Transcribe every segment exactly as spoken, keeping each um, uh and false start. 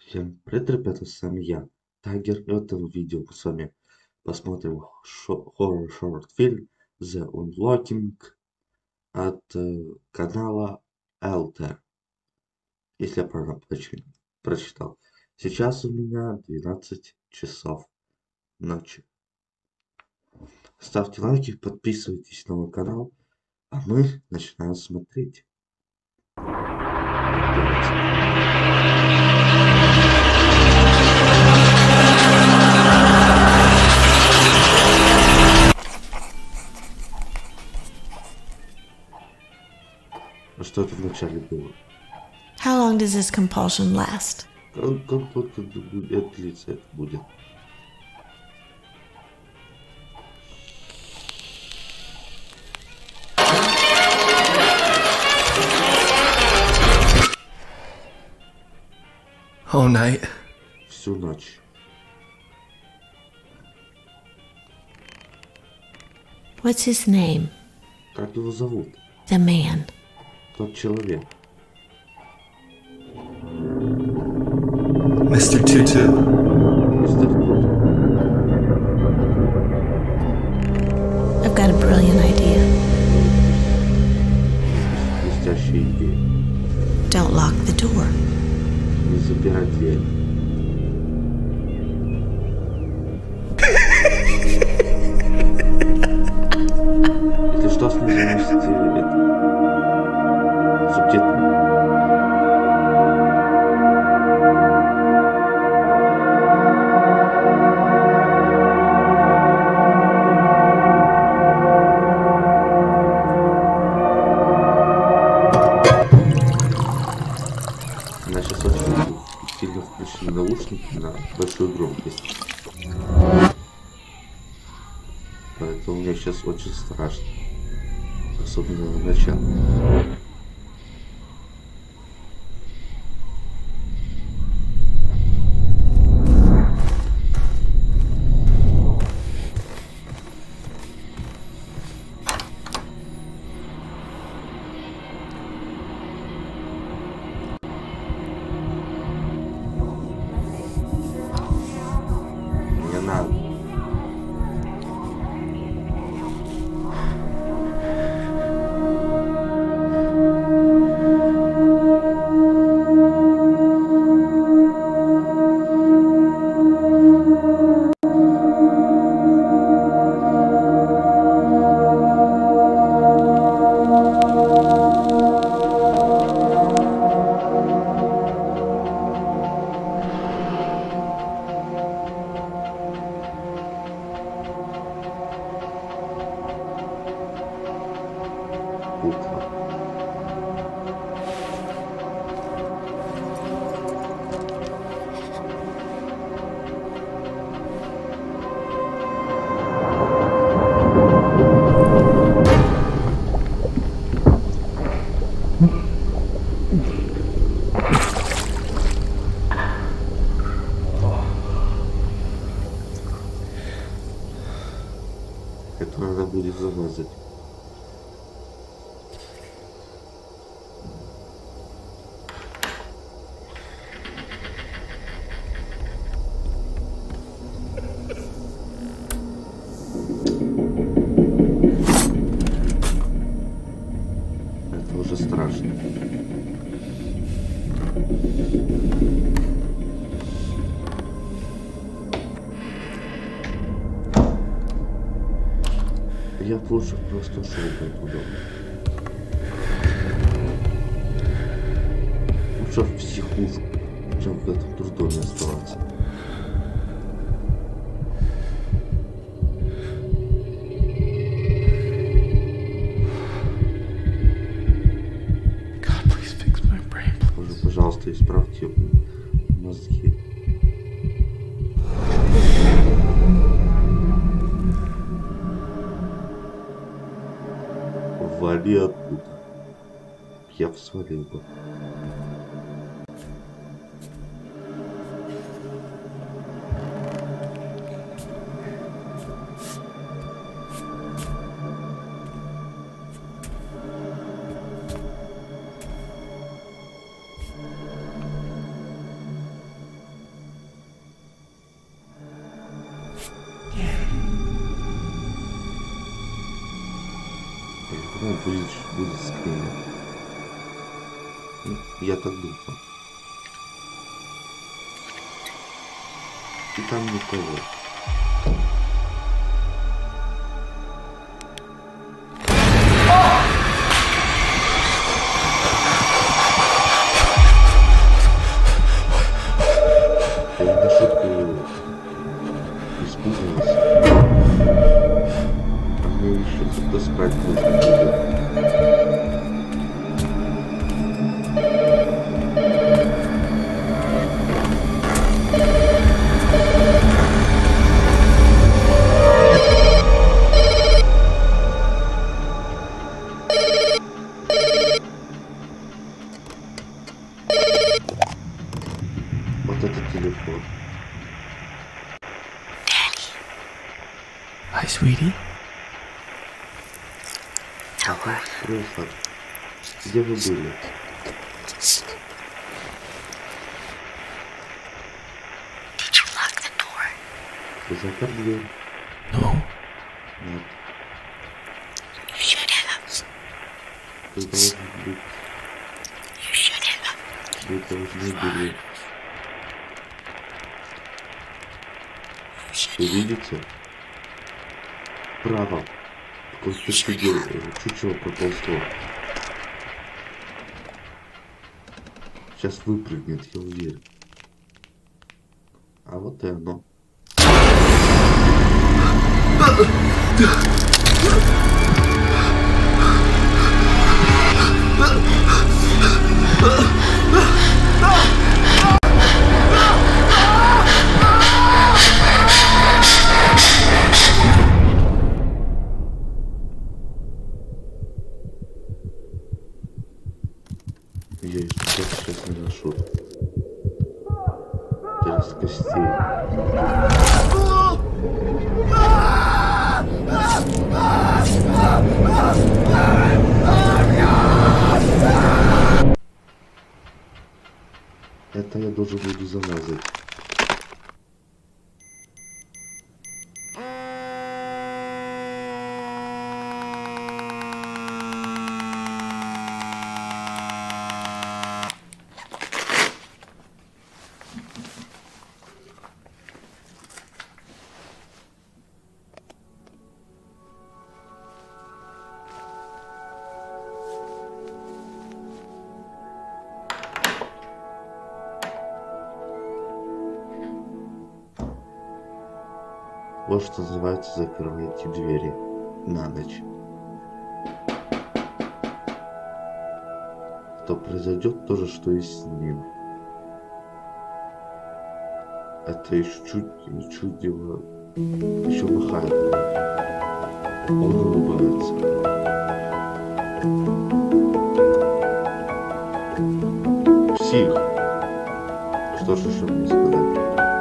Всем привет, ребята, с вами я, Тайгер, и в этом видео мы с вами посмотрим хоррор-шорт фильм The Unlocking от э, канала эл тэ, если я правильно проч- прочитал. Сейчас у меня двенадцать часов ночи. Ставьте лайки, подписывайтесь на мой канал, а мы начинаем смотреть. А что это вначале было? How long does this compulsion last? Как, как только будет длиться это будет? Whole night. Всю ночь. What's his name? Как его зовут? The man. Тот человек. Mister Tutu. Мистер Тут. I've got a brilliant idea. Блестящая идея. Don't lock the door. Не запирай дверь. Если что, снизу это субтитры. Она сейчас очень сильно включены наушники на большую громкость. Поэтому мне сейчас очень страшно. Особенно на начало. Не надо. Буква. Это надо будет замазать. Это уже страшно. Я б лучше просто ушел бы оттуда. Лучше в психушку, чем в этом дурдоме оставаться. God, please fix my brain. Боже, пожалуйста, исправьте мозги. Вали оттуда. Я бы свалил бы. будет, будет скринер. Ну, я так думаю. И там никого. Я на шутку испугался. А мне еще кто-то спать нужно будет. Вот это телефон. Hi, sweetie. Ага, просто. Где вы были? Did you lock the door? Ты запер дверь? No. Нет. You should have. Вы должны быть. You should have. Вы должны были. Вы видите? Право. Какой-то чудо, чучело проползло. Сейчас выпрыгнет, я уверен. А вот и оно. Я еще сейчас не ношу. Треск костей. Это я должен буду замазать. Вот что называется закрывайте двери на ночь. Что произойдет, то же, что и с ним. Это еще чуть, чудило, еще махает. Он улыбается. Псих. Что ж еще мне сказать?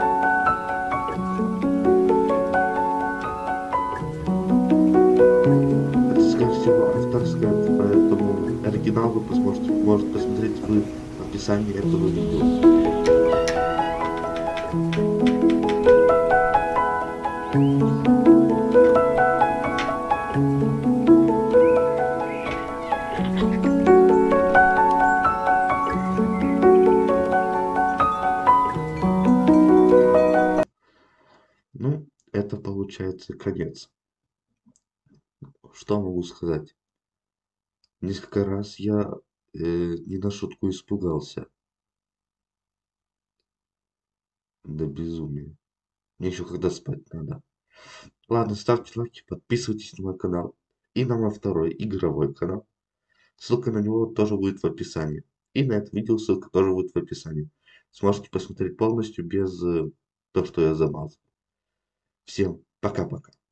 Авторская, поэтому оригинал вы посмотрите, может посмотреть вы в описании этого видео. Ну, это получается конец. Что могу сказать? Несколько раз я э, не на шутку испугался. До безумия. Мне еще когда спать надо. Ладно, ставьте лайки, подписывайтесь на мой канал. И на мой второй игровой канал. Ссылка на него тоже будет в описании. И на это видео ссылка тоже будет в описании. Сможете посмотреть полностью без э, того, что я замазал. Всем пока-пока.